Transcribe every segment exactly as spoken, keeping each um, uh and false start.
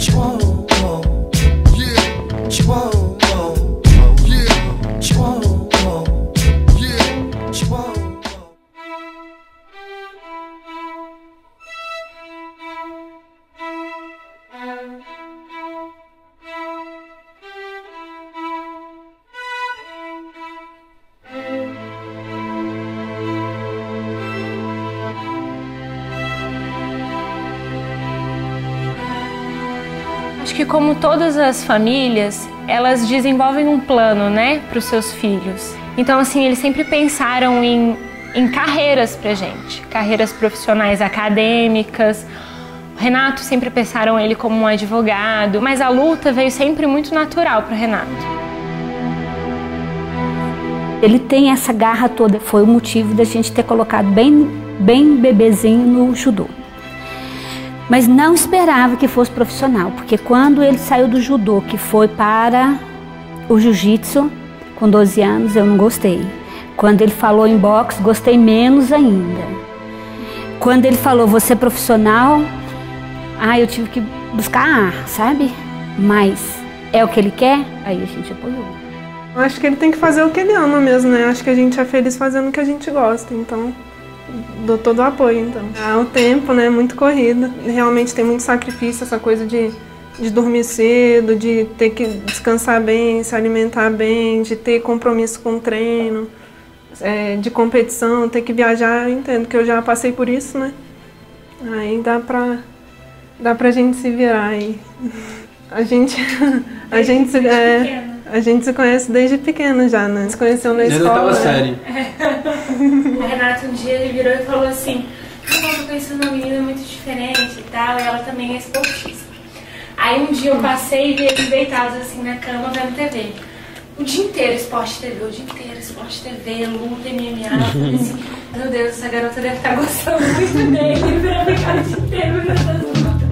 Acho que como todas as famílias, elas desenvolvem um plano, né, para os seus filhos. Então, assim, eles sempre pensaram em, em carreiras pra gente, carreiras profissionais acadêmicas. O Renato sempre pensaram ele como um advogado, mas a luta veio sempre muito natural para o Renato. Ele tem essa garra toda, foi o motivo da gente ter colocado bem, bem bebezinho no judô. Mas não esperava que fosse profissional, porque quando ele saiu do judô, que foi para o jiu-jitsu, com doze anos, eu não gostei. Quando ele falou em boxe, gostei menos ainda. Quando ele falou, você é profissional, ah, eu tive que buscar ar, sabe? Mas é o que ele quer, aí a gente apoiou. Eu acho que ele tem que fazer o que ele ama mesmo, né? Acho que a gente é feliz fazendo o que a gente gosta, então dou todo o apoio, então. É o tempo, né? Muito corrido. Realmente tem muito sacrifício, essa coisa de, de dormir cedo, de ter que descansar bem, se alimentar bem, de ter compromisso com o treino, é, de competição, ter que viajar. Eu entendo que eu já passei por isso, né? Aí dá pra, dá pra gente se virar aí. A gente, a gente, se, é, a gente se conhece desde pequeno já, né? Se conheceu na escola. Desde a oitava série. O Renato um dia ele virou e falou assim, eu tô conhecendo uma menina muito diferente e tal, e ela também é esportista. Aí um dia eu passei e vi eles deitados assim na cama vendo T V. O dia inteiro Esporte T V, o dia inteiro Esporte T V, luta, M M A. Eu falei assim, meu Deus, essa garota deve estar gostando muito dele, pra ficar o dia inteiro nessas lutas.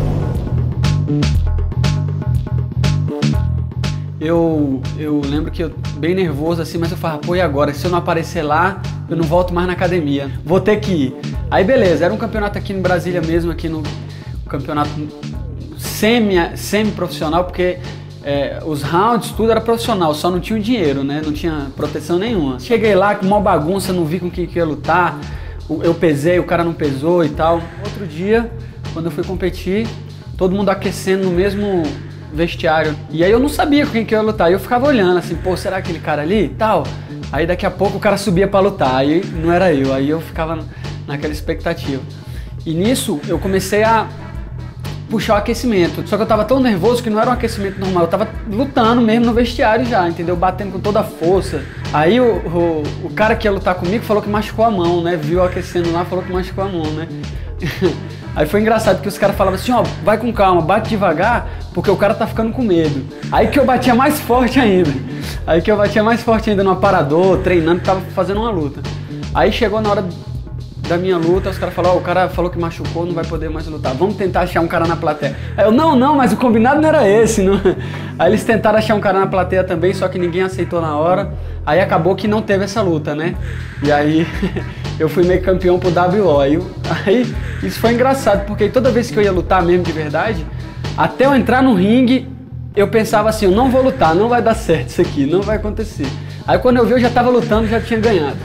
Eu, eu lembro que eu bem nervoso assim, mas eu falava, pô, e agora? Se eu não aparecer lá, eu não volto mais na academia. Vou ter que ir. Aí beleza, era um campeonato aqui em Brasília mesmo, aqui no campeonato semi, semi-profissional, porque é, os rounds, tudo era profissional, só não tinha o dinheiro, né? Não tinha proteção nenhuma. Cheguei lá com uma bagunça, não vi com quem que ia lutar. Eu pesei, o cara não pesou e tal. Outro dia, quando eu fui competir, todo mundo aquecendo no mesmo vestiário. E aí eu não sabia com quem que eu ia lutar. E eu ficava olhando assim, pô, será aquele cara ali e tal? Aí daqui a pouco o cara subia pra lutar. Aí não era eu. Aí eu ficava naquela expectativa. E nisso eu comecei a puxar o aquecimento. Só que eu tava tão nervoso que não era um aquecimento normal. Eu tava lutando mesmo no vestiário já, entendeu? Batendo com toda a força. Aí o, o, o cara que ia lutar comigo falou que machucou a mão, né? Viu eu aquecendo lá, falou que machucou a mão, né? Aí foi engraçado que os caras falavam assim, ó, vai com calma, bate devagar, porque o cara tá ficando com medo. Aí que eu batia mais forte ainda. Aí que eu batia mais forte ainda no aparador, treinando, tava fazendo uma luta. Aí chegou na hora da minha luta, os caras falaram, ó, o cara falou que machucou, não vai poder mais lutar. Vamos tentar achar um cara na plateia. Aí eu, não, não, mas o combinado não era esse, não. Aí eles tentaram achar um cara na plateia também, só que ninguém aceitou na hora. Aí acabou que não teve essa luta, né? E aí eu fui meio campeão pro W O. Aí, aí isso foi engraçado, porque toda vez que eu ia lutar mesmo de verdade, até eu entrar no ringue, eu pensava assim, eu não vou lutar, não vai dar certo isso aqui, não vai acontecer. Aí quando eu vi, eu já tava lutando, já tinha ganhado.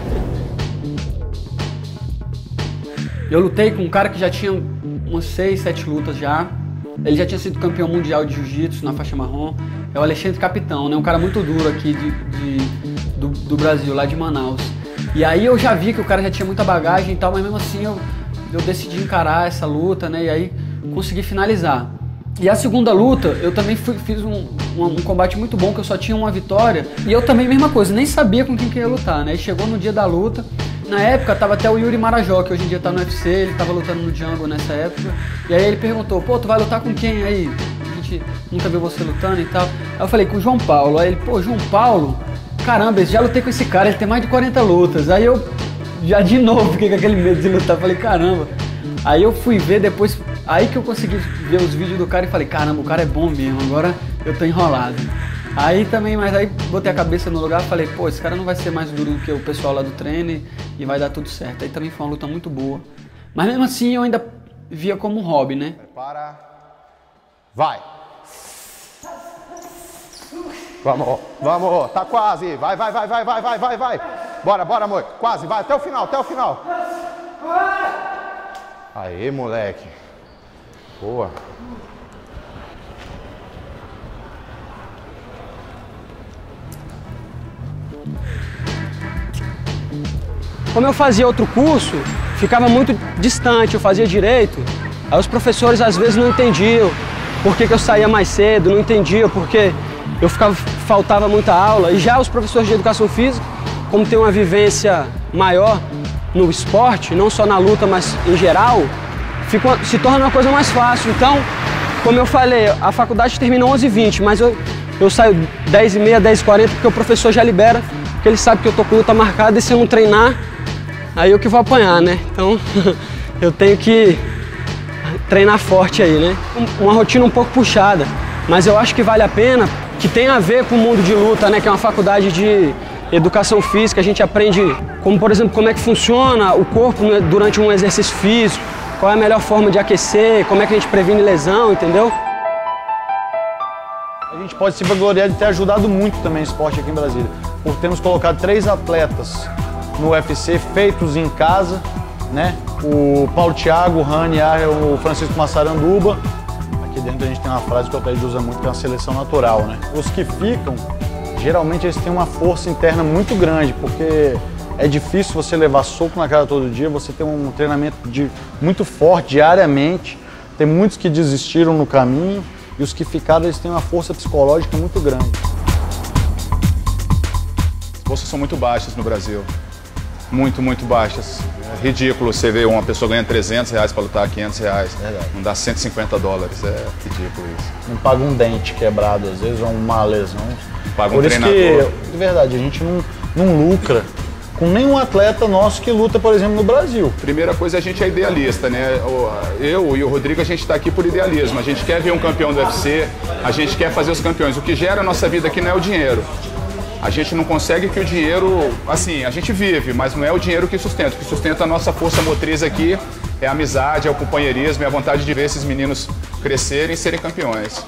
Eu lutei com um cara que já tinha umas seis, sete lutas já. Ele já tinha sido campeão mundial de jiu-jitsu na faixa marrom. É o Alexandre Capitão, né? Um cara muito duro aqui de, de, do, do Brasil, lá de Manaus. E aí eu já vi que o cara já tinha muita bagagem e tal, mas mesmo assim eu, eu decidi encarar essa luta, né? E aí consegui finalizar. E a segunda luta, eu também fui, fiz um, um, um combate muito bom, que eu só tinha uma vitória. E eu também, mesma coisa, nem sabia com quem que ia lutar, né? E chegou no dia da luta. Na época tava até o Yuri Marajó, que hoje em dia tá no U F C, ele tava lutando no Jungle nessa época. E aí ele perguntou, pô, tu vai lutar com quem aí? A gente nunca viu você lutando e tal. Aí eu falei, com o João Paulo. Aí ele, pô, João Paulo? Caramba, eu já lutei com esse cara, ele tem mais de quarenta lutas. Aí eu já de novo fiquei com aquele medo de lutar, falei, caramba. Aí eu fui ver depois, aí que eu consegui ver os vídeos do cara e falei, caramba, o cara é bom mesmo, agora eu tô enrolado. Aí também, mas aí botei a cabeça no lugar e falei, pô, esse cara não vai ser mais duro do que o pessoal lá do treino e vai dar tudo certo. Aí também foi uma luta muito boa. Mas mesmo assim eu ainda via como um hobby, né? Prepara. Vai. Vamos, vamos, tá quase. Vai, vai, vai, vai, vai, vai, vai, vai. Bora, bora, amor. Quase, vai, até o final, até o final. Aê, moleque. Boa. Como eu fazia outro curso, ficava muito distante, eu fazia direito. Aí os professores às vezes não entendiam por que que eu saía mais cedo, não entendiam porque eu ficava, faltava muita aula. E já os professores de educação física, como tem uma vivência maior no esporte, não só na luta, mas em geral, fica, se torna uma coisa mais fácil. Então, como eu falei, a faculdade termina onze e vinte, mas eu, eu saio dez e meia, dez e quarenta, porque o professor já libera, porque ele sabe que eu tô com luta marcada e se eu não treinar, aí eu que vou apanhar, né? Então, eu tenho que treinar forte aí, né? Uma rotina um pouco puxada, mas eu acho que vale a pena, que tem a ver com o mundo de luta, né? Que é uma faculdade de educação física, a gente aprende, como por exemplo, como é que funciona o corpo durante um exercício físico, qual é a melhor forma de aquecer, como é que a gente previne lesão, entendeu? A gente pode se vangloriar de ter ajudado muito também o esporte aqui em Brasília, por termos colocado três atletas no U F C feitos em casa, né? O Paulo Thiago, o Rani, o Francisco Massaranduba. Aqui dentro a gente tem uma frase que o Altair usa muito, que é uma seleção natural, né? Os que ficam, geralmente eles têm uma força interna muito grande, porque é difícil você levar soco na cara todo dia, você tem um treinamento de, muito forte diariamente, tem muitos que desistiram no caminho e os que ficaram, eles têm uma força psicológica muito grande. As bolsas são muito baixas no Brasil, muito, muito baixas. É ridículo você ver uma pessoa ganhando trezentos reais para lutar quinhentos reais, Verdade. Não dá cento e cinquenta dólares, é ridículo isso. Não paga um dente quebrado, às vezes, ou uma lesão. Paga um Por isso treinador. que, de verdade, a gente não, não lucra com nenhum atleta nosso que luta, por exemplo, no Brasil. Primeira coisa, a gente é idealista, né? Eu e o Rodrigo, a gente está aqui por idealismo. A gente quer ver um campeão do U F C, a gente quer fazer os campeões. O que gera a nossa vida aqui não é o dinheiro. A gente não consegue que o dinheiro, assim, a gente vive, mas não é o dinheiro que sustenta. O que sustenta a nossa força motriz aqui é a amizade, é o companheirismo, é a vontade de ver esses meninos crescerem e serem campeões.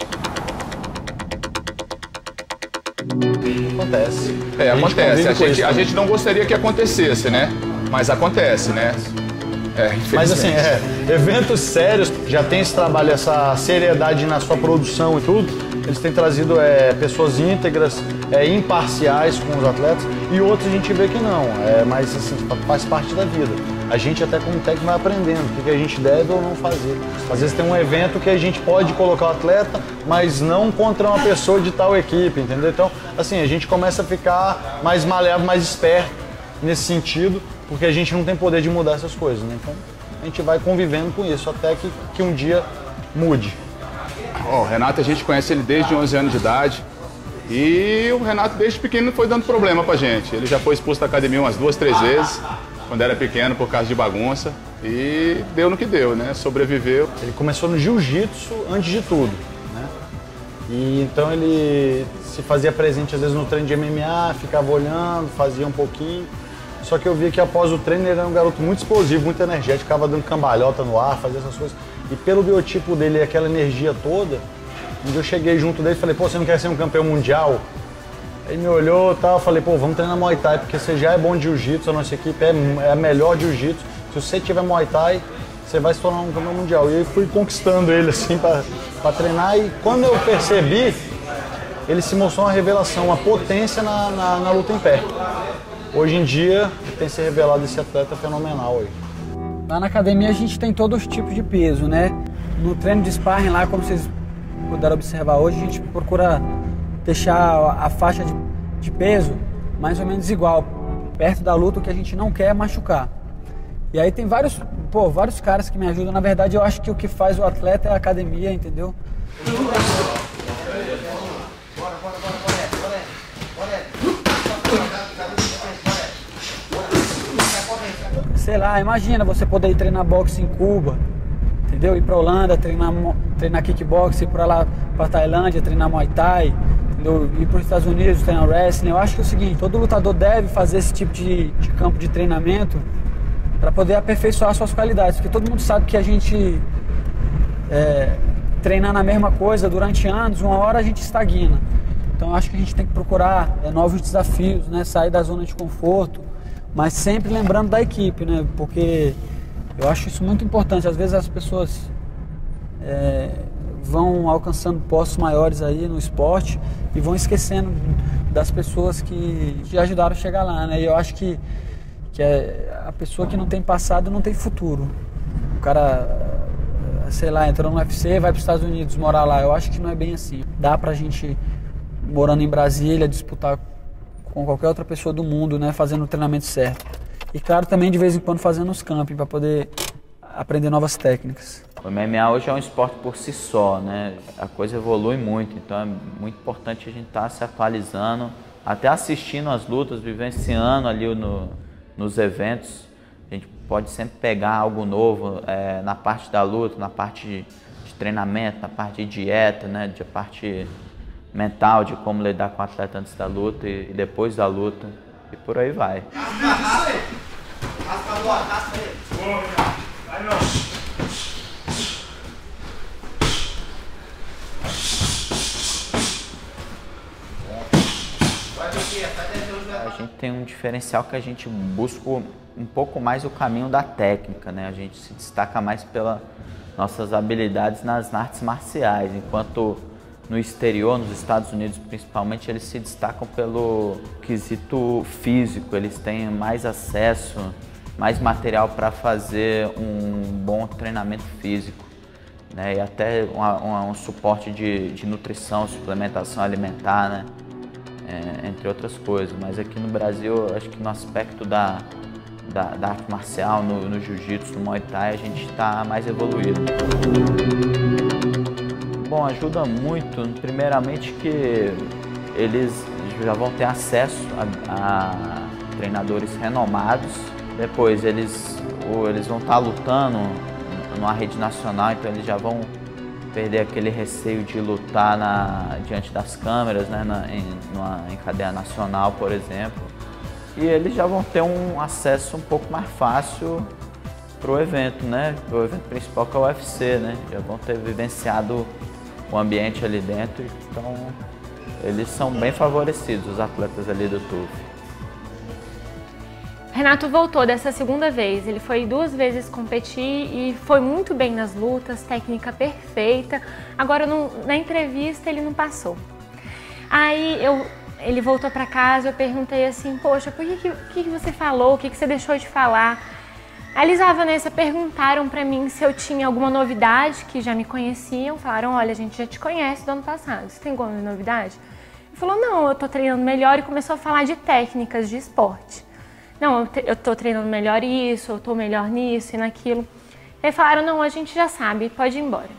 Acontece. É, A gente acontece. convive A com gente, isso a também. gente não gostaria que acontecesse, né? Mas acontece, né? É, Mas assim, infelizmente. é, eventos sérios, já tem esse trabalho, essa seriedade na sua produção e tudo, eles têm trazido é, pessoas íntegras, é, imparciais com os atletas, e outros a gente vê que não, é, mas assim, faz parte da vida. A gente até como técnico vai aprendendo o que, que a gente deve ou não fazer. Às vezes tem um evento que a gente pode colocar o atleta, mas não contra uma pessoa de tal equipe, entendeu? Então, assim, a gente começa a ficar mais maleável, mais esperto nesse sentido, porque a gente não tem poder de mudar essas coisas, né? Então, a gente vai convivendo com isso até que, que um dia mude. Ó, o Renato, a gente conhece ele desde onze anos de idade. E o Renato, desde pequeno, foi dando problema pra gente. Ele já foi expulso da academia umas duas, três vezes, quando era pequeno, por causa de bagunça. E deu no que deu, né? Sobreviveu. Ele começou no jiu-jitsu antes de tudo, né? E então ele se fazia presente às vezes no treino de M M A, ficava olhando, fazia um pouquinho. Só que eu via que após o treino ele era um garoto muito explosivo, muito energético, ficava dando cambalhota no ar, fazia essas coisas. E pelo biotipo dele e aquela energia toda, um dia eu cheguei junto dele e falei, pô, você não quer ser um campeão mundial? Aí ele me olhou e tal, eu falei, pô, vamos treinar Muay Thai, porque você já é bom de jiu-jitsu, a nossa equipe é, é a melhor de jiu-jitsu. Se você tiver Muay Thai, você vai se tornar um campeão mundial. E eu fui conquistando ele assim pra, pra treinar, e quando eu percebi, ele se mostrou uma revelação, uma potência na, na, na luta em pé. Hoje em dia, tem se revelado esse atleta fenomenal aí. Lá na academia a gente tem todos os tipos de peso, né? No treino de sparring lá, como vocês puderam observar hoje, a gente procura deixar a faixa de, de peso mais ou menos igual, perto da luta, o que a gente não quer é machucar. E aí tem vários, pô, vários caras que me ajudam. Na verdade, eu acho que o que faz o atleta é a academia, entendeu? Sei lá, imagina você poder ir treinar boxe em Cuba, entendeu? Ir pra Holanda, treinar, treinar kickbox, ir pra lá, pra Tailândia, treinar Muay Thai, entendeu? Ir pros Estados Unidos, treinar wrestling. Eu acho que é o seguinte, todo lutador deve fazer esse tipo de, de campo de treinamento para poder aperfeiçoar suas qualidades, porque todo mundo sabe que a gente, é, treinando a mesma coisa durante anos, uma hora a gente estagna. Então acho que a gente tem que procurar é, novos desafios, né? Sair da zona de conforto, mas sempre lembrando da equipe, né? Porque eu acho isso muito importante. Às vezes as pessoas é, vão alcançando postos maiores aí no esporte e vão esquecendo das pessoas que, que ajudaram a chegar lá, né? E eu acho que, que é, a pessoa que não tem passado não tem futuro. O cara, sei lá, entrou no U F C, vai para os Estados Unidos morar lá. Eu acho que não é bem assim. Dá pra gente, morando em Brasília, disputar com qualquer outra pessoa do mundo, né? Fazendo o treinamento certo. E claro, também de vez em quando fazendo os camping para poder aprender novas técnicas. O M M A hoje é um esporte por si só, né? A coisa evolui muito, então é muito importante a gente estar tá se atualizando, até assistindo as lutas, vivenciando ali no, nos eventos. A gente pode sempre pegar algo novo é, na parte da luta, na parte de, de treinamento, na parte de dieta, né? De parte mental, de como lidar com o atleta antes da luta e, e depois da luta, e por aí vai. A gente tem um diferencial que a gente busca um pouco mais o caminho da técnica, né? A gente se destaca mais pelas nossas habilidades nas artes marciais, enquanto no exterior, nos Estados Unidos principalmente, eles se destacam pelo quesito físico, eles têm mais acesso, mais material para fazer um bom treinamento físico, né? E até uma, uma, um suporte de, de nutrição, suplementação alimentar, né? É, entre outras coisas. Mas aqui no Brasil, acho que no aspecto da, da, da arte marcial, no, no jiu-jitsu, no muay thai, a gente está mais evoluído. Bom, ajuda muito, primeiramente que eles já vão ter acesso a, a treinadores renomados. Depois eles, ou eles vão estar lutando numa rede nacional, então eles já vão perder aquele receio de lutar na, diante das câmeras, né, na, em, numa, em cadeia nacional, por exemplo. E eles já vão ter um acesso um pouco mais fácil para o evento, né, para o evento principal que é o U F C, né, já vão ter vivenciado o ambiente ali dentro, então eles são bem favorecidos, os atletas ali do T U F. Renato voltou dessa segunda vez, ele foi duas vezes competir e foi muito bem nas lutas, técnica perfeita. Agora no, na entrevista ele não passou. Aí eu, ele voltou para casa, eu perguntei assim, poxa, por que, que, que você falou, o que, que você deixou de falar? A Elisa e a Vanessa perguntaram para mim se eu tinha alguma novidade, que já me conheciam, falaram, olha, a gente já te conhece do ano passado, você tem alguma novidade? Ele falou, não, eu tô treinando melhor, e começou a falar de técnicas de esporte. Não, eu tô treinando melhor isso, eu tô melhor nisso e naquilo. E aí falaram, não, a gente já sabe, pode ir embora.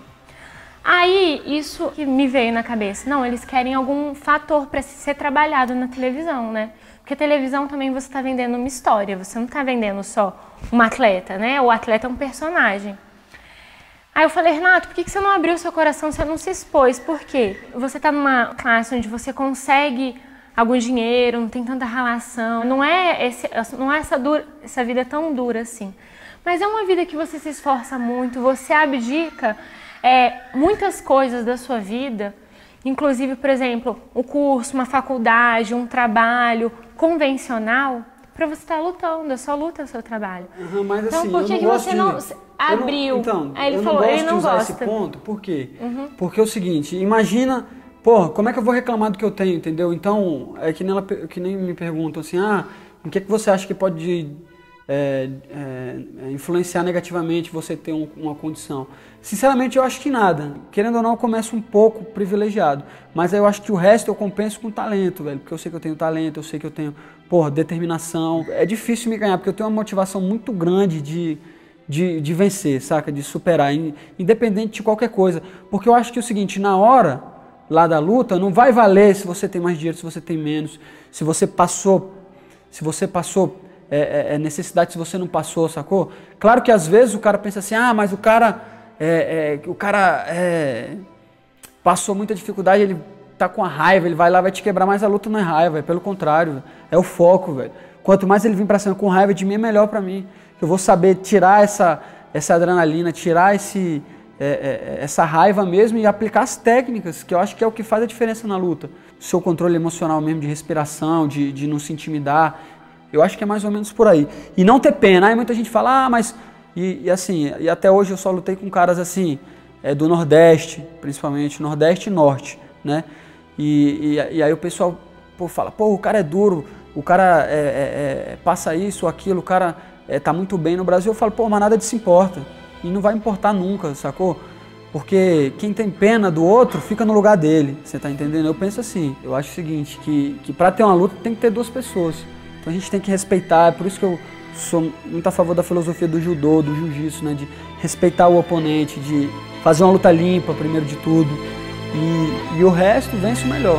Aí, isso que me veio na cabeça, não, eles querem algum fator para ser trabalhado na televisão, né? Porque televisão também você tá vendendo uma história, você não tá vendendo só uma atleta, né? O atleta é um personagem. Aí eu falei, Renato, por que você não abriu seu coração, você não se expôs? Por quê? Você tá numa classe onde você consegue algum dinheiro, não tem tanta relação, não é, esse, não é essa, dura, essa vida tão dura assim. Mas é uma vida que você se esforça muito, você abdica é, muitas coisas da sua vida, inclusive, por exemplo, um curso, uma faculdade, um trabalho convencional, para você estar lutando, a sua luta é o seu trabalho. Uhum, mas então, assim, por que, eu não que gosto você de... não abriu? Não, então, Aí ele eu falou, não gosto ele não de usar gosta. esse ponto, por quê? Uhum. Porque é o seguinte, imagina... Porra, como é que eu vou reclamar do que eu tenho, entendeu? Então, é que nem, ela, que nem me perguntam assim, ah, o que, é que você acha que pode é, é, influenciar negativamente você ter um, uma condição? Sinceramente, eu acho que nada. Querendo ou não, eu começo um pouco privilegiado. Mas aí eu acho que o resto eu compenso com talento, velho. Porque eu sei que eu tenho talento, eu sei que eu tenho, porra, determinação. É difícil me ganhar, porque eu tenho uma motivação muito grande de... De, de vencer, saca? De superar, independente de qualquer coisa. Porque eu acho que é o seguinte, na hora lá da luta, não vai valer se você tem mais dinheiro, se você tem menos, se você passou, se você passou é, é, necessidade, se você não passou, sacou? Claro que às vezes o cara pensa assim, ah, mas o cara, é, é, o cara é, passou muita dificuldade, ele tá com a raiva, ele vai lá, vai te quebrar, mas a luta não é raiva, é pelo contrário, é o foco, velho. Quanto mais ele vir pra cima com raiva de mim, é melhor pra mim. Eu vou saber tirar essa, essa adrenalina, tirar esse, é, é, essa raiva mesmo e aplicar as técnicas, que eu acho que é o que faz a diferença na luta. O seu controle emocional mesmo, de respiração, de, de não se intimidar, eu acho que é mais ou menos por aí. E não ter pena. Aí muita gente fala, ah, mas... E, e assim, e até hoje eu só lutei com caras assim, é, do Nordeste, principalmente, Nordeste e Norte, né? E, e, e aí o pessoal pô, fala, pô, o cara é duro, o cara é, é, é, passa isso ou aquilo, o cara é, tá muito bem no Brasil. Eu falo, pô, mas nada disso importa. E não vai importar nunca, sacou? Porque quem tem pena do outro fica no lugar dele, você tá entendendo? Eu penso assim, eu acho o seguinte, que, que pra ter uma luta tem que ter duas pessoas. Então a gente tem que respeitar, é por isso que eu sou muito a favor da filosofia do judô, do jiu-jitsu, né? De respeitar o oponente, de fazer uma luta limpa, primeiro de tudo. E, e o resto vence o melhor.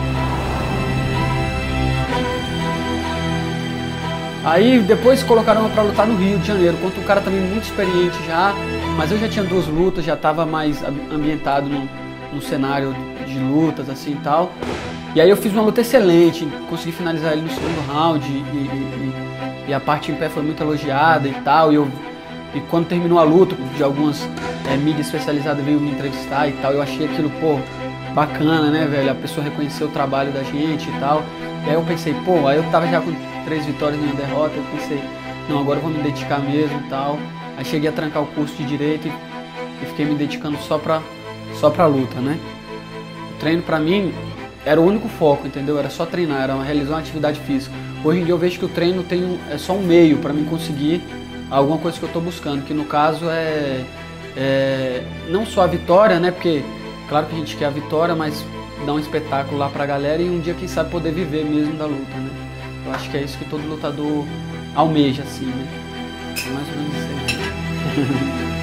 Aí depois colocaram eu pra lutar no Rio de Janeiro, contra um cara também muito experiente já, mas eu já tinha duas lutas, já estava mais ambientado no, no cenário de lutas assim e tal. E aí eu fiz uma luta excelente, consegui finalizar ele no segundo round e, e, e a parte em pé foi muito elogiada e tal. E, eu, e quando terminou a luta, de algumas é, mídias especializadas veio me entrevistar e tal, eu achei aquilo, pô, bacana, né, velho? A pessoa reconheceu o trabalho da gente e tal. E aí eu pensei, pô, aí eu tava já com três vitórias e uma derrota, eu pensei, não, agora eu vou me dedicar mesmo e tal. Aí cheguei a trancar o curso de Direito e, e fiquei me dedicando só pra, só pra luta, né? O treino pra mim era o único foco, entendeu? Era só treinar, era realizar uma atividade física. Hoje em dia eu vejo que o treino tem um, é só um meio para mim conseguir alguma coisa que eu estou buscando, que no caso é, é não só a vitória, né? Porque claro que a gente quer a vitória, mas dar um espetáculo lá pra galera e um dia, quem sabe, poder viver mesmo da luta, né? Eu acho que é isso que todo lutador almeja, assim, né? É mais ou menos isso aí.